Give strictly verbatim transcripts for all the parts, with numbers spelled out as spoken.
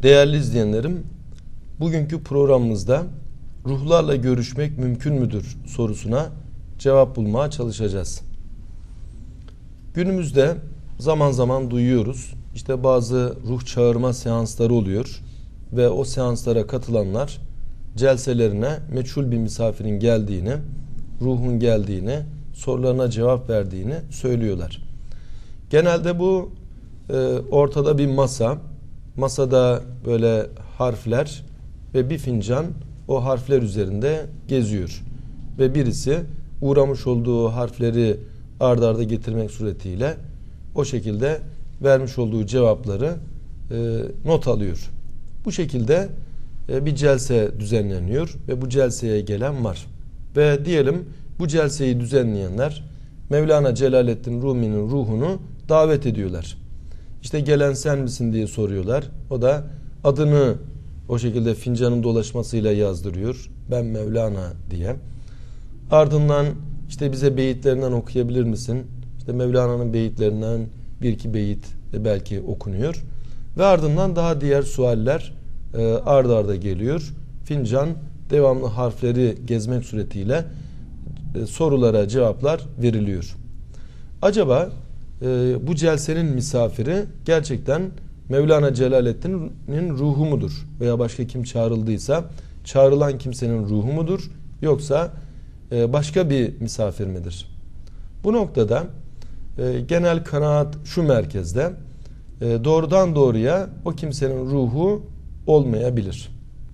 Değerli izleyenlerim, bugünkü programımızda ruhlarla görüşmek mümkün müdür sorusuna cevap bulmaya çalışacağız. Günümüzde zaman zaman duyuyoruz. İşte bazı ruh çağırma seansları oluyor ve o seanslara katılanlar celselerine meçhul bir misafirin geldiğini, ruhun geldiğini, sorularına cevap verdiğini söylüyorlar. Genelde bu e, ortada bir masa, masada böyle harfler ve bir fincan o harfler üzerinde geziyor. Ve birisi uğramış olduğu harfleri ard arda getirmek suretiyle o şekilde vermiş olduğu cevapları e, not alıyor. Bu şekilde e, bir celse düzenleniyor ve bu celseye gelen var. Ve diyelim bu celseyi düzenleyenler Mevlana Celaleddin Rumi'nin ruhunu davet ediyorlar. İşte gelen sen misin diye soruyorlar. O da adını o şekilde fincanın dolaşmasıyla yazdırıyor. Ben Mevlana diye. Ardından işte bize beyitlerinden okuyabilir misin? İşte Mevlana'nın beyitlerinden bir iki beyit belki okunuyor. Ve ardından daha diğer sualler e, ard arda geliyor. Fincan devamlı harfleri gezmek suretiyle e, sorulara cevaplar veriliyor. Acaba e, bu celsenin misafiri gerçekten Mevlana Celaleddin'in ruhu mudur? Veya başka kim çağrıldıysa çağrılan kimsenin ruhu mudur? Yoksa e, başka bir misafir midir? Bu noktada e, genel kanaat şu merkezde, e, doğrudan doğruya o kimsenin ruhu olmayabilir.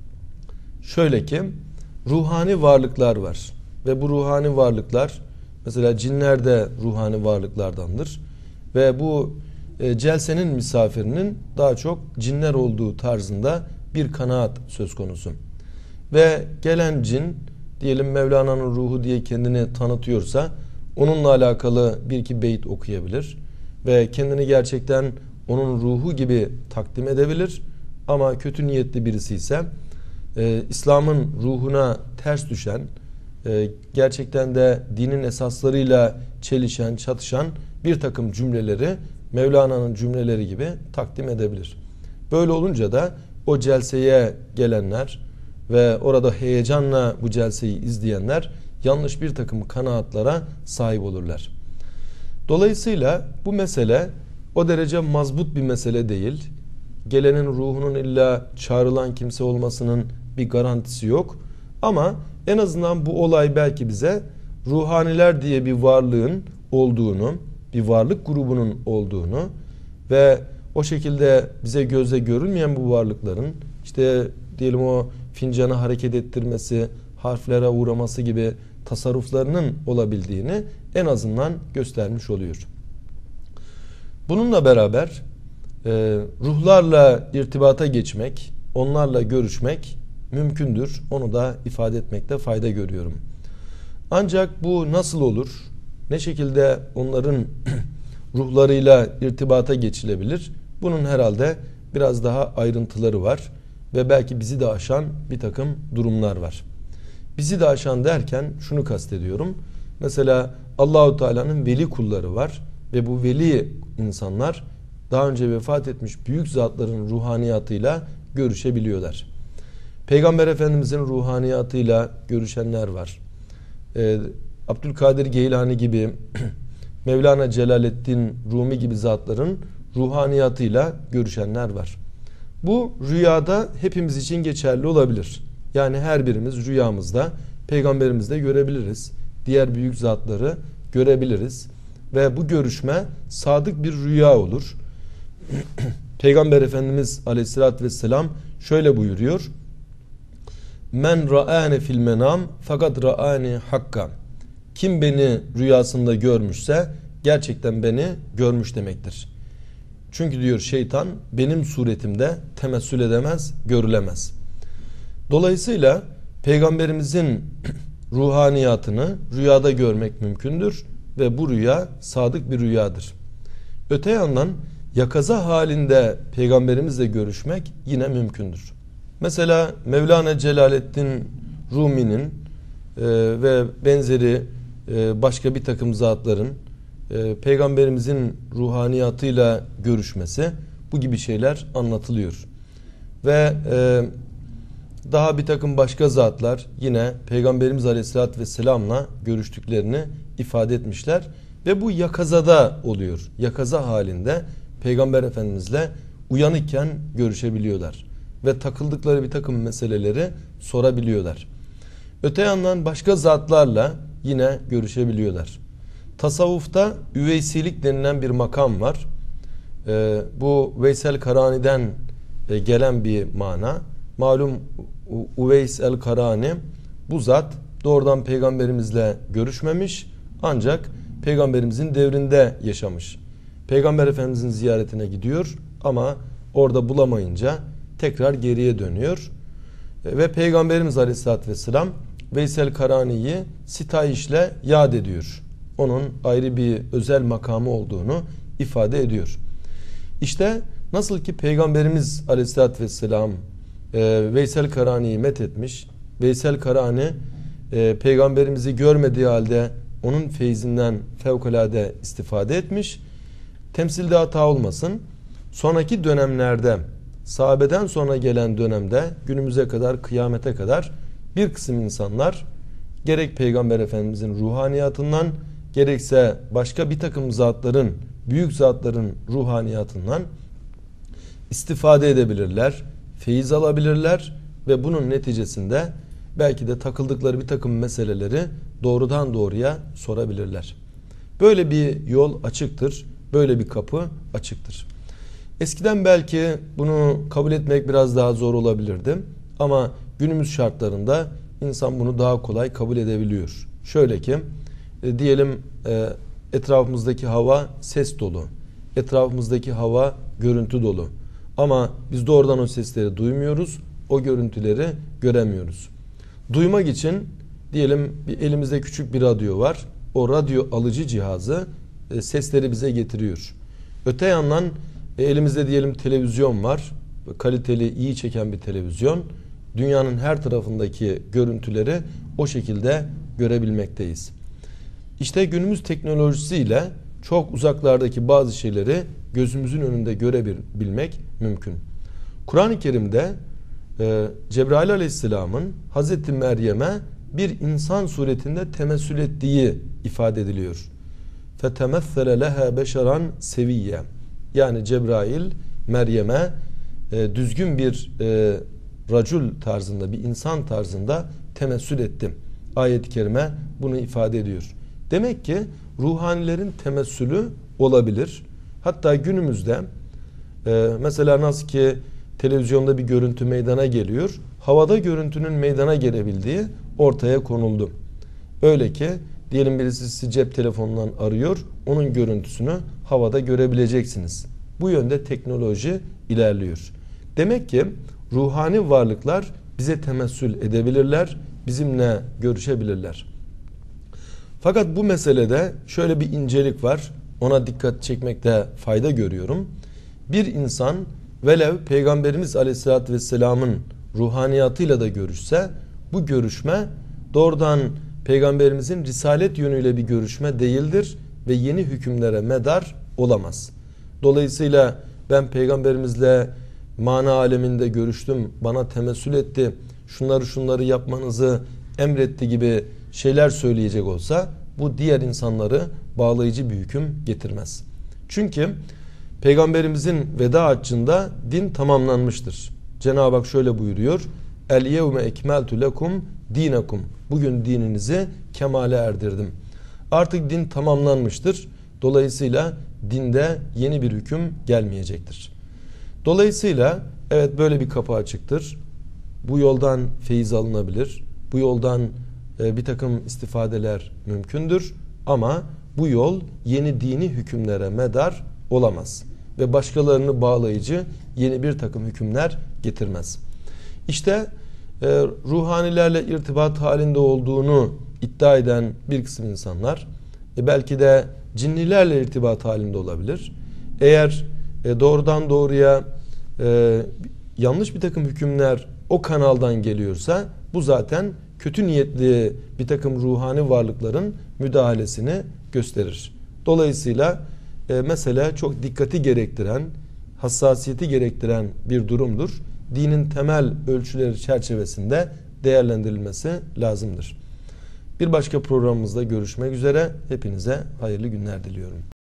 Şöyle ki ruhani varlıklar var ve bu ruhani varlıklar mesela cinler de ruhani varlıklardandır ve bu e, celsenin misafirinin daha çok cinler olduğu tarzında bir kanaat söz konusu. Ve gelen cin diyelim Mevlana'nın ruhu diye kendini tanıtıyorsa onunla alakalı bir iki beyit okuyabilir ve kendini gerçekten onun ruhu gibi takdim edebilir. Ama kötü niyetli birisi ise e, İslam'ın ruhuna ters düşen, e, gerçekten de dinin esaslarıyla çelişen, çatışan bir takım cümleleri Mevlana'nın cümleleri gibi takdim edebilir. Böyle olunca da o celseye gelenler ve orada heyecanla bu celseyi izleyenler yanlış bir takım kanaatlara sahip olurlar. Dolayısıyla bu mesele o derece mazbut bir mesele değil. Gelenin ruhunun illa çağrılan kimse olmasının bir garantisi yok. Ama en azından bu olay belki bize ruhaniler diye bir varlığın olduğunu, bir varlık grubunun olduğunu ve o şekilde bize gözle görülmeyen bu varlıkların işte diyelim o fincanı hareket ettirmesi, harflere uğraması gibi tasarruflarının olabildiğini en azından göstermiş oluyor. Bununla beraber e, ruhlarla irtibata geçmek, onlarla görüşmek mümkündür. Onu da ifade etmekte fayda görüyorum. Ancak bu nasıl olur? Ne şekilde onların ruhlarıyla irtibata geçilebilir? Bunun herhalde biraz daha ayrıntıları var ve belki bizi de aşan bir takım durumlar var. Bizi de aşan derken şunu kastediyorum. Mesela Allahu Teala'nın veli kulları var ve bu veli insanlar daha önce vefat etmiş büyük zatların ruhaniyatıyla görüşebiliyorlar. Peygamber Efendimizin ruhaniyatıyla görüşenler var. Ee, Abdülkadir Geylani gibi Mevlana Celaleddin Rumi gibi zatların ruhaniyatıyla görüşenler var. Bu rüyada hepimiz için geçerli olabilir. Yani her birimiz rüyamızda peygamberimizde görebiliriz. Diğer büyük zatları görebiliriz. Ve bu görüşme sadık bir rüya olur. Peygamber Efendimiz Aleyhisselatü Vesselam şöyle buyuruyor. Men ra'ane fil menam fakat ra'ani hakka. Kim beni rüyasında görmüşse gerçekten beni görmüş demektir. Çünkü diyor şeytan benim suretimde temessül edemez, görülemez. Dolayısıyla Peygamberimizin ruhaniyatını rüyada görmek mümkündür ve bu rüya sadık bir rüyadır. Öte yandan yakaza halinde Peygamberimizle görüşmek yine mümkündür. Mesela Mevlana Celaleddin Rumi'nin e, ve benzeri e, başka bir takım zatların e, Peygamberimizin ruhaniyatıyla görüşmesi, bu gibi şeyler anlatılıyor. ve e, daha bir takım başka zatlar yine Peygamberimiz Aleyhisselatü Vesselam'la görüştüklerini ifade etmişler. Ve bu yakazada oluyor. Yakaza halinde Peygamber Efendimizle uyanıkken görüşebiliyorlar. Ve takıldıkları bir takım meseleleri sorabiliyorlar. Öte yandan başka zatlarla yine görüşebiliyorlar. Tasavvufta üveysilik denilen bir makam var. Ee, bu Veysel Karani'den e, gelen bir mana. Malum Uveys el Karani bu zat doğrudan Peygamberimizle görüşmemiş, ancak Peygamberimizin devrinde yaşamış. Peygamber Efendimizin ziyaretine gidiyor ama orada bulamayınca tekrar geriye dönüyor. Ve Peygamberimiz Aleyhisselatü Vesselam Veysel Karani'yi sitayişle yad ediyor. Onun ayrı bir özel makamı olduğunu ifade ediyor. İşte nasıl ki Peygamberimiz Aleyhisselatü Vesselam e, Veysel Karani'yi methetmiş. Veysel Karani e, Peygamberimizi görmediği halde onun feyzinden fevkalade istifade etmiş. Temsilde hata olmasın. Sonraki dönemlerde, sahabeden sonra gelen dönemde günümüze kadar, kıyamete kadar bir kısım insanlar gerek Peygamber Efendimizin ruhaniyatından, gerekse başka bir takım zatların, büyük zatların ruhaniyatından istifade edebilirler, feyiz alabilirler ve bunun neticesinde belki de takıldıkları bir takım meseleleri doğrudan doğruya sorabilirler. Böyle bir yol açıktır, böyle bir kapı açıktır. Eskiden belki bunu kabul etmek biraz daha zor olabilirdi ama günümüz şartlarında insan bunu daha kolay kabul edebiliyor. Şöyle ki e, diyelim e, etrafımızdaki hava ses dolu, etrafımızdaki hava görüntü dolu ama biz doğrudan o sesleri duymuyoruz, o görüntüleri göremiyoruz. Duymak için diyelim bir elimizde küçük bir radyo var, o radyo alıcı cihazı e, sesleri bize getiriyor. Öte yandan e, elimizde diyelim televizyon var, kaliteli, iyi çeken bir televizyon. Dünyanın her tarafındaki görüntüleri o şekilde görebilmekteyiz. İşte günümüz teknolojisiyle çok uzaklardaki bazı şeyleri gözümüzün önünde görebilmek mümkün. Kur'an-ı Kerim'de e, Cebrail Aleyhisselam'ın Hazreti Meryem'e bir insan suretinde temessül ettiği ifade ediliyor. فَتَمَثَّلَ لَهَا بَشَرًا سَوِيًّا. Yani Cebrail Meryem'e e, düzgün bir e, racul tarzında, bir insan tarzında temessül etti. Ayet-i kerime bunu ifade ediyor. Demek ki ruhanilerin temessülü olabilir. Hatta günümüzde e, mesela nasıl ki televizyonda bir görüntü meydana geliyor, havada görüntünün meydana gelebildiği ortaya konuldu. Öyle ki diyelim birisi sizi cep telefonundan arıyor, onun görüntüsünü havada görebileceksiniz. Bu yönde teknoloji ilerliyor. Demek ki ruhani varlıklar bize temessül edebilirler, bizimle görüşebilirler. Fakat bu meselede şöyle bir incelik var, ona dikkat çekmekte fayda görüyorum. Bir insan velev Peygamberimiz Aleyhisselatü Vesselam'ın ruhaniyatıyla da görüşse, bu görüşme doğrudan Peygamberimizin risalet yönüyle bir görüşme değildir ve yeni hükümlere medar olamaz. Dolayısıyla ben Peygamberimizle mana aleminde görüştüm, bana temessül etti, şunları şunları yapmanızı emretti gibi şeyler söyleyecek olsa bu diğer insanları bağlayıcı bir hüküm getirmez. Çünkü Peygamberimizin veda haccında din tamamlanmıştır. Cenab-ı Hak şöyle buyuruyor: El yevme ekmeltu lekum dinekum. Bugün dininizi kemale erdirdim. Artık din tamamlanmıştır. Dolayısıyla dinde yeni bir hüküm gelmeyecektir. Dolayısıyla evet böyle bir kapı açıktır. Bu yoldan feyiz alınabilir. Bu yoldan e, bir takım istifadeler mümkündür. Ama bu yol yeni dini hükümlere medar olamaz. Ve başkalarını bağlayıcı yeni bir takım hükümler getirmez. İşte e, ruhanilerle irtibat halinde olduğunu iddia eden bir kısım insanlar e, belki de cinnilerle irtibat halinde olabilir. Eğer e, doğrudan doğruya e, yanlış bir takım hükümler o kanaldan geliyorsa bu zaten kötü niyetli bir takım ruhani varlıkların müdahalesini gösterir. Dolayısıyla e, mesele çok dikkati gerektiren, hassasiyeti gerektiren bir durumdur. dinin temel ölçüleri çerçevesinde değerlendirilmesi lazımdır. Bir başka programımızda görüşmek üzere. Hepinize hayırlı günler diliyorum.